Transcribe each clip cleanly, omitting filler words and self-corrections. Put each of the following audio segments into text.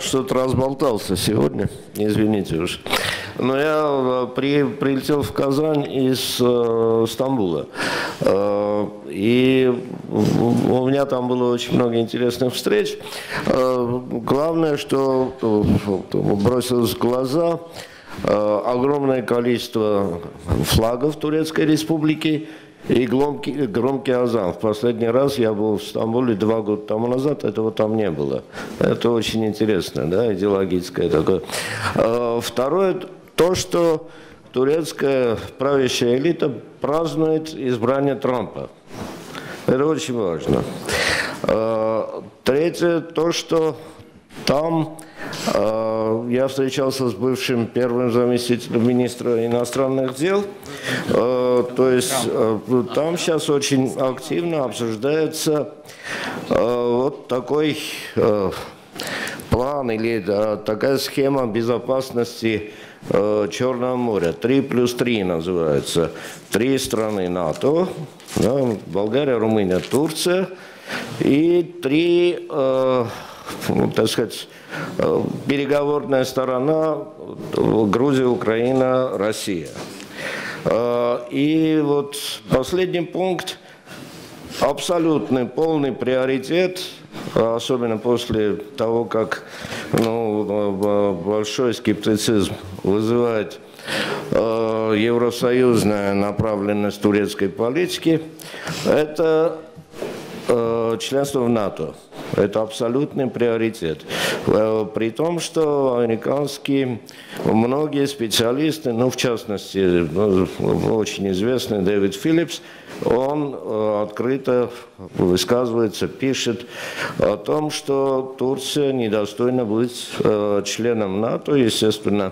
что-то разболтался сегодня, извините уж. Но я прилетел в Казань из Стамбула. И у меня там было очень много интересных встреч. Главное, что бросилось в глаза, огромное количество флагов Турецкой Республики и громкий азан. В последний раз я был в Стамбуле 2 года тому назад, этого там не было. Это очень интересно, да, идеологическое такое. Второе, то, что турецкая правящая элита празднует избрание Трампа. Это очень важно. Третье, то, что там я встречался с бывшим первым заместителем министра иностранных дел. То есть там сейчас очень активно обсуждается вот такой план или такая схема безопасности Черного моря. 3+3 называется. 3 страны НАТО, да, Болгария, Румыния, Турция, и 3, так сказать, переговорная сторона Грузия, Украина, Россия. И вот последний пункт. Абсолютный, полный приоритет, особенно после того, как большой скептицизм вызывает евросоюзная направленность турецкой политики, это членство в НАТО. Это абсолютный приоритет. При том, что американские многие специалисты, в частности, очень известный Дэвид Филлипс, он открыто высказывается, пишет о том, что Турция недостойна быть членом НАТО. Естественно,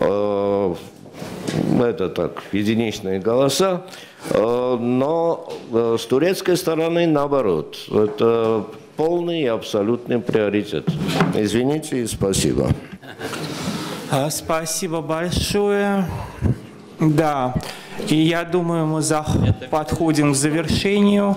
это так, единичные голоса. Но с турецкой стороны наоборот. Это полный и абсолютный приоритет. Извините и спасибо. Спасибо большое. Да, и я думаю, мы подходим к завершению.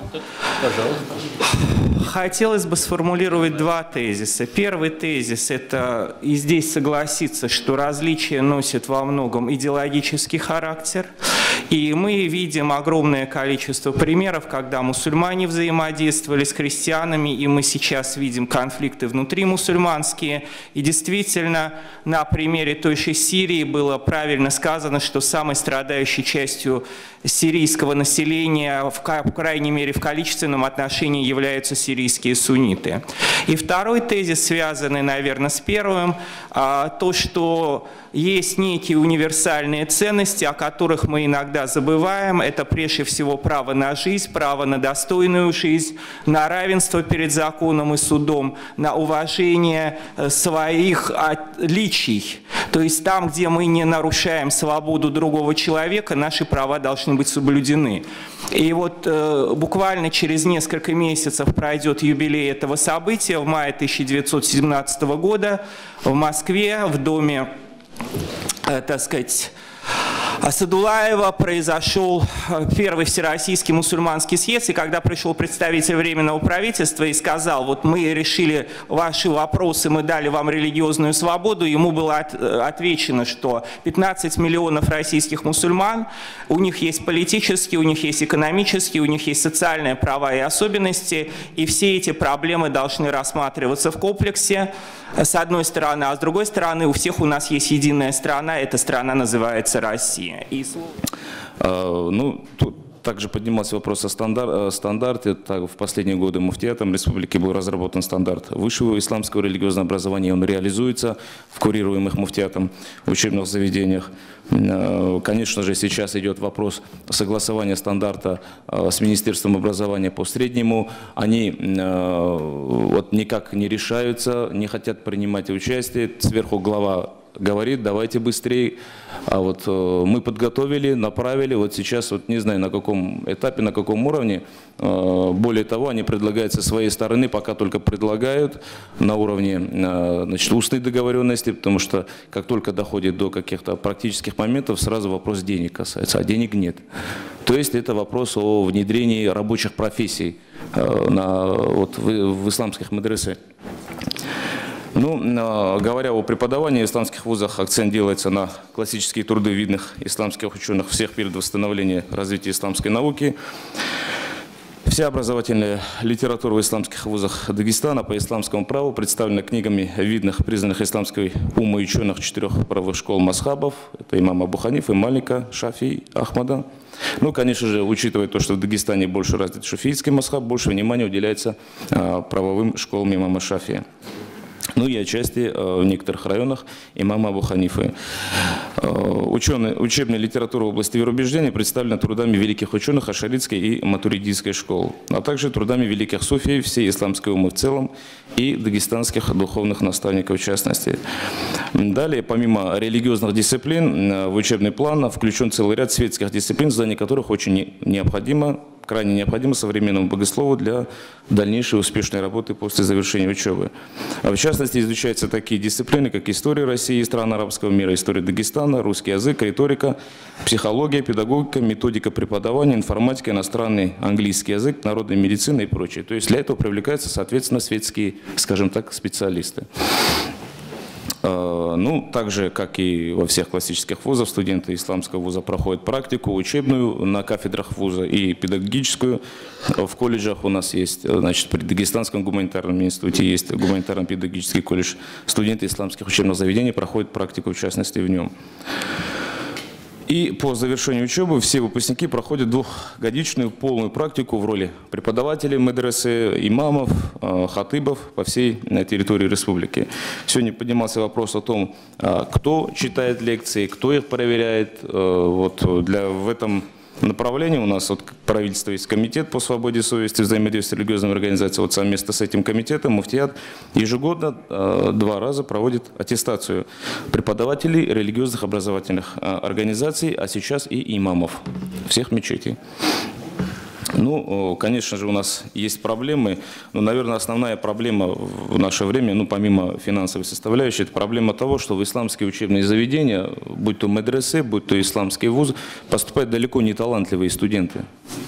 Хотелось бы сформулировать 2 тезиса. Первый тезис – это, и здесь согласиться, что различия носят во многом идеологический характер. И мы видим огромное количество примеров, когда мусульмане взаимодействовали с христианами, и мы сейчас видим конфликты внутримусульманские. И действительно, на примере той же Сирии было правильно сказано, что самой страдающей частью сирийского населения, по крайней мере в количественном отношении, являются сирийские сунниты. И второй тезис, связанный, наверное, с первым, то, что есть некие универсальные ценности, о которых мы иногда забываем. Это прежде всего право на жизнь, право на достойную жизнь, на равенство перед законом и судом, на уважение своих отличий. То есть там, где мы не нарушаем свободу другого человека, наши права должны быть соблюдены. И вот буквально через несколько месяцев пройдет юбилей этого события. В мае 1917 года в Москве, в доме, так сказать, Садулаева, произошел первый Всероссийский мусульманский съезд, и когда пришел представитель Временного правительства и сказал, вот мы решили ваши вопросы, мы дали вам религиозную свободу, ему было отвечено, что 15 миллионов российских мусульман, у них есть политические, у них есть экономические, у них есть социальные права и особенности, и все эти проблемы должны рассматриваться в комплексе, с одной стороны, а с другой стороны, у всех у нас есть единая страна, эта страна называется Россия. Тут также поднимался вопрос о стандарте. В последние годы муфтиятом республики был разработан стандарт высшего исламского религиозного образования. Он реализуется в курируемых муфтиятом учебных заведениях. Конечно же, сейчас идет вопрос согласования стандарта с Министерством образования по среднему. Они вот никак не решаются, не хотят принимать участие. Сверху глава говорит, давайте быстрее. А вот мы подготовили, направили, вот сейчас вот не знаю на каком этапе, на каком уровне. Более того, они предлагают со своей стороны, пока только предлагают на уровне устной договоренности, потому что как только доходит до каких-то практических моментов, сразу вопрос денег касается, а денег нет. То есть это вопрос о внедрении рабочих профессий в исламских мадресе. Ну, говоря о преподавании в исламских вузах, акцент делается на классические труды видных исламских ученых всех периодов становления и развития исламской науки. Вся образовательная литература в исламских вузах Дагестана по исламскому праву представлена книгами видных, признанных исламской умой ученых 4 правовых школ мазхабов. Это имама Абу Ханифа, Малика, Шафии, Ахмада. Ну, конечно же, учитывая то, что в Дагестане больше развит шафиитский мазхаб, больше внимания уделяется правовым школам имама Шафии. Ну и отчасти в некоторых районах имама Абу Ханифы. Учебная литература в области вероубеждения представлена трудами великих ученых ашаритской и матуридийской школ, а также трудами великих суфий всей исламской умы в целом и дагестанских духовных наставников в частности. Далее, помимо религиозных дисциплин, в учебный план включен целый ряд светских дисциплин, знание которых очень необходимо, крайне необходимо современному богослову для дальнейшей успешной работы после завершения учебы. В частности, изучаются такие дисциплины, как история России и стран арабского мира, история Дагестана, русский язык, риторика, психология, педагогика, методика преподавания, информатика, иностранный английский язык, народная медицина и прочее. То есть для этого привлекаются, соответственно, светские, скажем так, специалисты. Ну, так же, как и во всех классических вузах, студенты исламского вуза проходят практику учебную на кафедрах вуза и педагогическую. В колледжах у нас есть, значит, при Дагестанском гуманитарном институте есть гуманитарно-педагогический колледж. Студенты исламских учебных заведений проходят практику, в частности, в нем. И по завершению учебы все выпускники проходят двухгодичную полную практику в роли преподавателей медресе, имамов, хатыбов по всей территории республики. Сегодня поднимался вопрос о том, кто читает лекции, кто их проверяет. Вот в этом направлении у нас от правительства есть комитет по свободе совести, взаимодействию с религиозными организациями. Вот совместно с этим комитетом муфтият ежегодно 2 раза проводит аттестацию преподавателей религиозных образовательных организаций, а сейчас и имамов всех мечетей. Ну, конечно же, у нас есть проблемы, но, наверное, основная проблема в наше время, ну, помимо финансовой составляющей, это проблема того, что в исламские учебные заведения, будь то медресе, будь то исламские вузы, поступают далеко не талантливые студенты,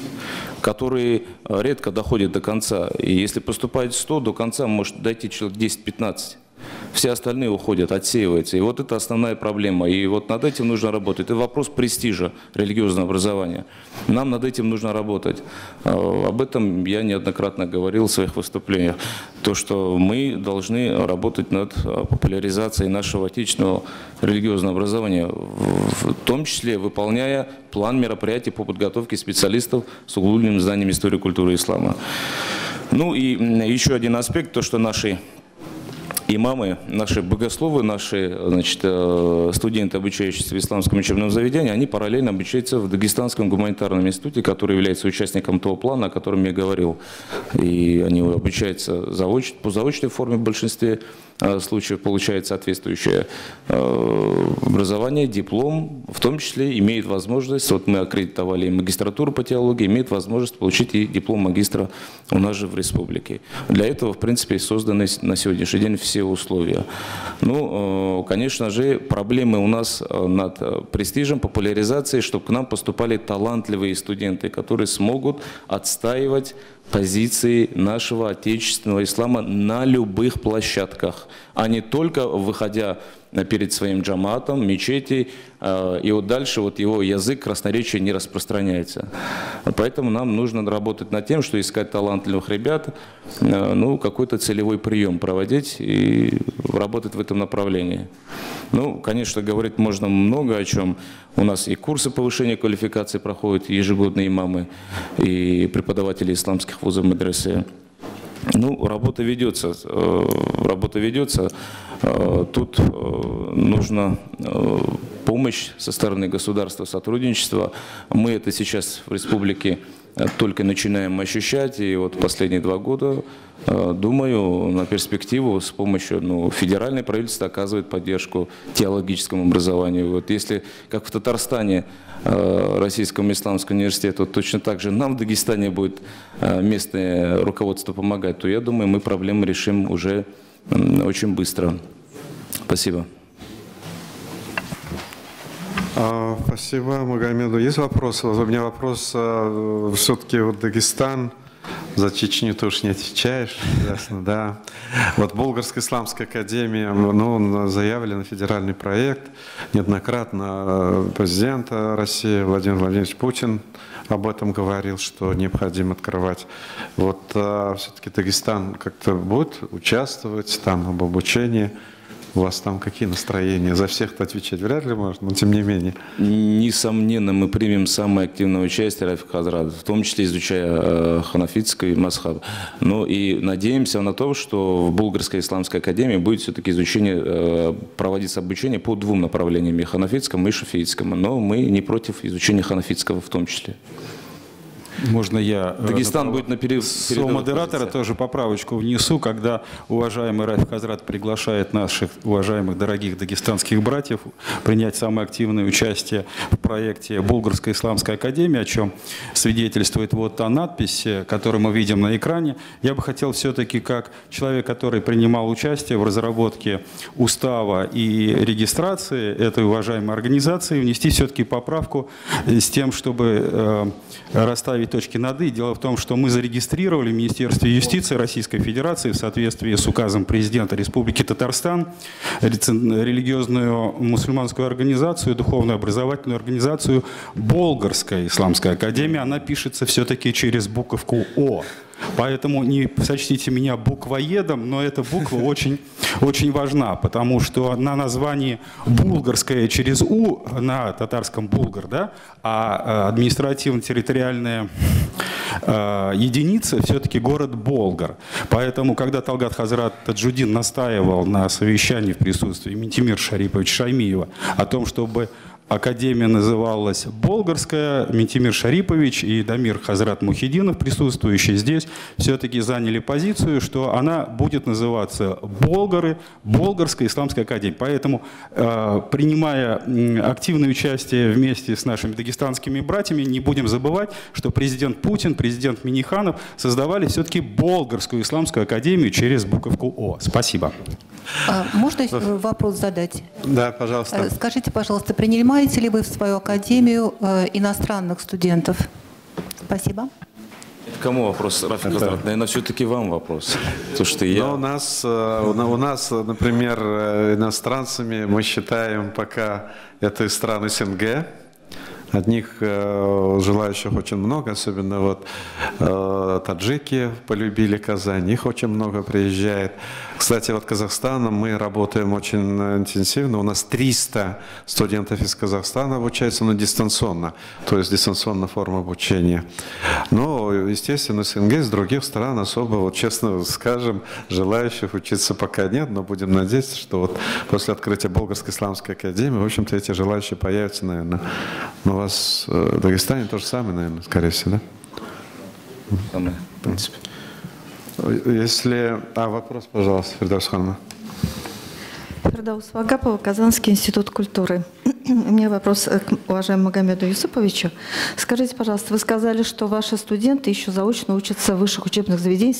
которые редко доходят до конца. И если поступает 100, до конца может дойти человек 10-15. Все остальные уходят, отсеиваются. И вот это основная проблема. И вот над этим нужно работать. Это вопрос престижа религиозного образования. Нам над этим нужно работать. Об этом я неоднократно говорил в своих выступлениях. То, что мы должны работать над популяризацией нашего отечественного религиозного образования, в том числе выполняя план мероприятий по подготовке специалистов с углубленным знанием истории и культуры ислама. Ну и еще один аспект, то, что наши имамы, наши богословы, наши, значит, студенты, обучающиеся в исламском учебном заведении, они параллельно обучаются в Дагестанском гуманитарном институте, который является участником того плана, о котором я говорил. И они обучаются по заочной форме в большинстве случаев, получают соответствующее образование, диплом, в том числе имеет возможность, вот мы аккредитовали и магистратуру по теологии, имеет возможность получить и диплом магистра у нас же в республике. Для этого, в принципе, созданы на сегодняшний день все условия. Ну, конечно же, проблемы у нас над престижем, популяризацией, чтобы к нам поступали талантливые студенты, которые смогут отстаивать позиции нашего отечественного ислама на любых площадках, а не только выходя перед своим джаматом, мечети, и вот дальше вот его язык, красноречие не распространяется. Поэтому нам нужно работать над тем, что искать талантливых ребят, ну, какой-то целевой прием проводить и работать в этом направлении. Ну, конечно, говорить можно много о чем. У нас и курсы повышения квалификации проходят ежегодно имамы и преподаватели исламских вузов медресе. Ну, работа ведется. Тут нужна помощь со стороны государства, сотрудничество. Мы это сейчас в республике только начинаем ощущать, и вот последние 2 года, думаю, на перспективу с помощью федеральной правительства оказывает поддержку теологическому образованию. Вот если, как в Татарстане, Российскому исламскому университету, точно так же нам в Дагестане будет местное руководство помогать, то я думаю, мы проблему решим уже очень быстро. Спасибо. Спасибо, Магомеду. Есть вопросы? У меня вопрос, все-таки вот Дагестан, За Чечню ты уж не отвечаешь, ясно, да. Вот Болгарская исламская академия, ну, заявлен федеральный проект. Неоднократно президент России Владимир Владимирович Путин об этом говорил, что необходимо открывать. Вот все-таки Дагестан как-то будет участвовать там об обучении. У вас там какие настроения? За всех-то отвечать вряд ли можно, но тем не менее. Несомненно, мы примем самое активное участие, Рафик Хазрат, в том числе изучая ханафитский мазхаб. Но и надеемся на то, что в Болгарской исламской академии будет все-таки изучение, проводиться обучение по двум направлениям, и ханафитскому, и шафиитскому. Но мы не против изучения ханафитского в том числе. Можно я Дагестан будет на своего модератора тоже поправочку внесу, когда уважаемый Рафик Хазрат приглашает наших уважаемых дорогих дагестанских братьев принять самое активное участие в проекте Болгарской исламской академии, о чем свидетельствует вот та надпись, которую мы видим на экране. Я бы хотел все-таки, как человек, который принимал участие в разработке устава и регистрации этой уважаемой организации, внести все-таки поправку с тем, чтобы расставить точки над «и». Дело в том, что мы зарегистрировали в Министерстве юстиции Российской Федерации в соответствии с указом президента Республики Татарстан религиозную мусульманскую организацию, духовную образовательную организацию Болгарская исламская академия. Она пишется все-таки через буковку «О». Поэтому не сочтите меня буквоедом, но эта буква очень, очень важна, потому что на названии «булгарская» через «у» на татарском «булгар», да, а административно-территориальная единица все-таки город Болгар. Поэтому, когда Талгат Хазрат Таджудин настаивал на совещании в присутствии Ментимира Шариповича Шаймиева о том, чтобы академия называлась Болгарская, Ментимир Шарипович и Дамир Хазрат Мухиддинов, присутствующие здесь, все-таки заняли позицию, что она будет называться Болгарская исламская академия. Поэтому, принимая активное участие вместе с нашими дагестанскими братьями, не будем забывать, что президент Путин, президент Миниханов создавали все-таки Болгарскую исламскую академию через буковку «О». Спасибо. Можно вопрос задать? Да, пожалуйста. Скажите, пожалуйста, принимаете ли вы в свою академию иностранных студентов? Спасибо. Кому вопрос, Рафик Хазрат? Наверное, все-таки вам вопрос. То, что я... Но у нас, например, иностранцами мы считаем пока это из стран СНГ. Одних желающих очень много, особенно вот таджики полюбили Казань, их очень много приезжает. Кстати, вот Казахстаном мы работаем очень интенсивно. У нас 300 студентов из Казахстана обучаются, но дистанционно, то есть дистанционная форма обучения. Но, естественно, СНГ, из других стран особо, вот честно скажем, желающих учиться пока нет, но будем надеяться, что вот после открытия Болгарской исламской академии, в общем-то, эти желающие появятся, наверное. Но у вас в Дагестане то же самое, наверное, скорее всего, да? Самое, в принципе. Если... вопрос, пожалуйста, Фирдаус Ханна. Фирдаус Вагапова, Казанский институт культуры. У меня вопрос к уважаемому Магомеду Юсуповичу. Скажите, пожалуйста, вы сказали, что ваши студенты еще заочно учатся в высших учебных заведениях,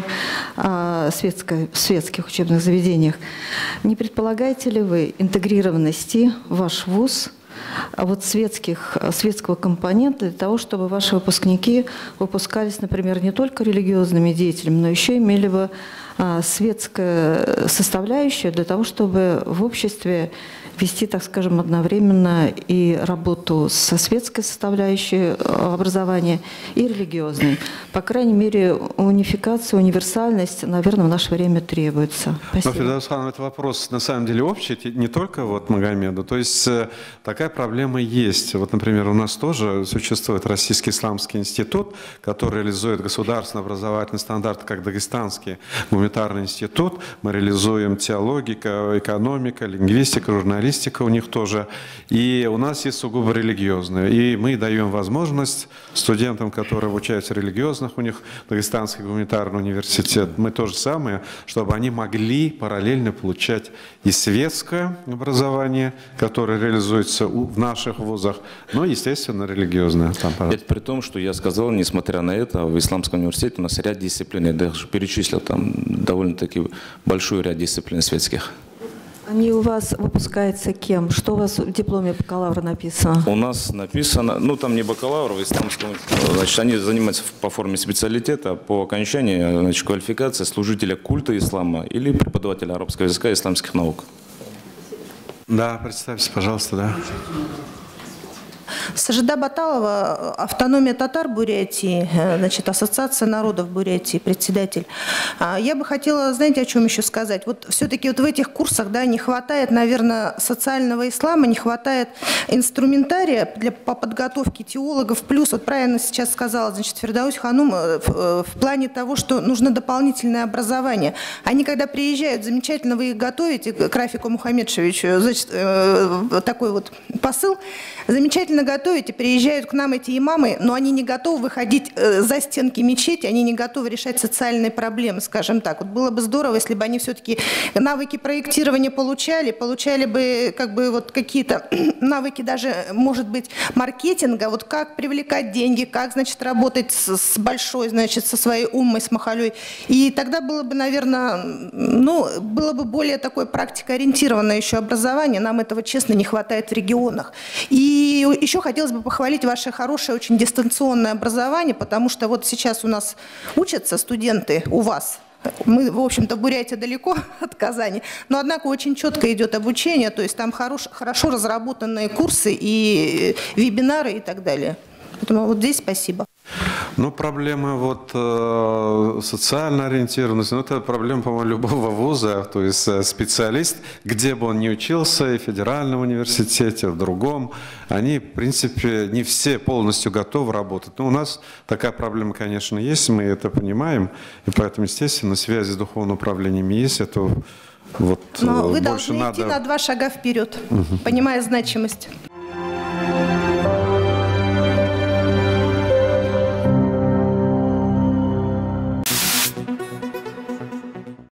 светских учебных заведениях. Не предполагаете ли вы интегрированности в ваш вуз вот светского компонента для того, чтобы ваши выпускники выпускались, например, не только религиозными деятелями, но еще имели бы светскую составляющую для того, чтобы в обществе вести, так скажем, одновременно и работу со светской составляющей образования и религиозной. По крайней мере, унификация, универсальность, наверное, в наше время требуется. Спасибо. Но, Фирдаус Ханна, это вопрос на самом деле общий, не только вот Магомеду. То есть такая проблема есть. Вот, например, у нас тоже существует Российский исламский институт, который реализует государственный образовательный стандарт, как Дагестанский гуманитарный институт. Мы реализуем теологика, экономика, лингвистика, журналистика у них тоже. И у нас есть сугубо религиозные. И мы даем возможность студентам, которые обучаются религиозных, у них Дагестанский гуманитарный университет, мы то же самое, чтобы они могли параллельно получать и светское образование, которое реализуется в наших вузах, но, естественно, религиозное. Это при том, что я сказал, несмотря на это, в Исламском университете у нас ряд дисциплин, я даже перечислил там довольно-таки большой ряд дисциплин светских. Они у вас выпускаются кем? Что у вас в дипломе бакалавра написано? У нас написано, ну там не бакалавр, в исламском, значит, они занимаются по форме специалитета, по окончании, значит, квалификация служителя культа ислама или преподавателя арабского языка и исламских наук. Да, представьте, пожалуйста, да. Сажида Баталова, автономия татар Бурятии, значит, Ассоциация народов Бурятии, председатель. Я бы хотела, знаете, о чем еще сказать? Вот все-таки вот в этих курсах, да, не хватает, наверное, социального ислама, не хватает инструментария по подготовке теологов. Плюс, вот правильно сейчас сказала, значит, Фердаус Ханум, в плане того, что нужно дополнительное образование. Они, когда приезжают, замечательно вы их готовите, к Рафику Мухаммедшевичу, значит, такой вот посыл, замечательно готовите, приезжают к нам эти имамы, но они не готовы выходить за стенки мечети, они не готовы решать социальные проблемы, скажем так. Вот было бы здорово, если бы они все-таки навыки проектирования получали бы как бы вот какие-то навыки даже, может быть, маркетинга, вот как привлекать деньги, как, значит, работать с большой, значит, со своей уммой, с махалей. И тогда было бы, наверное, ну, было бы более такое практикоориентированное еще образование. Нам этого, честно, не хватает в регионах. И еще хотелось бы похвалить ваше хорошее, очень дистанционное образование, потому что вот сейчас у нас учатся студенты у вас. Мы, в общем-то, Бурятия далеко от Казани, но, однако, очень четко идет обучение, то есть там хорошо разработанные курсы и вебинары и так далее. Поэтому вот здесь спасибо. Ну, проблема вот социальной ориентированности, ну, это проблема, по-моему, любого вуза, то есть специалист, где бы он ни учился, и в федеральном университете, в другом, они, в принципе, не все полностью готовы работать. Но у нас такая проблема, конечно, есть, мы это понимаем, и поэтому, естественно, связи с духовным управлением есть, это вот но вы больше должны идти на 2 шага вперед, понимая значимость.